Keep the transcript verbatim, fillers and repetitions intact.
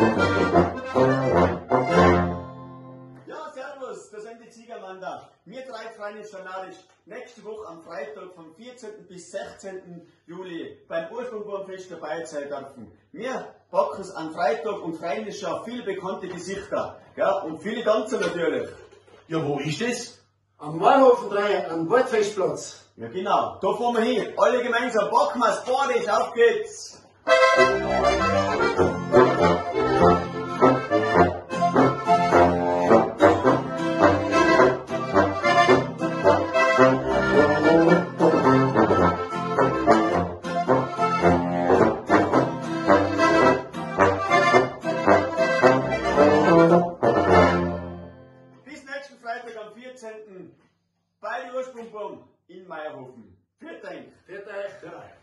Ja, servus, da sind die Ziegermann da. Wir drei Freunde Schanarisch nächste Woche am Freitag vom vierzehnten bis sechzehnten Juli beim Ursprungbaumfest dabei sein dürfen. Wir packen es am Freitag und freuen uns schon auf viele bekannte Gesichter. Ja, und viele Tanzer natürlich. Ja, wo ist es? Am Marhofen drei, am Waldfestplatz. Ja genau, da fahren wir hin. Alle gemeinsam, packen wir's, Badisch, auf geht's! Bis nächsten Freitag am vierzehnten bei der Ursprungbaum in Meierhofen. Vielen Dank. Viert euch.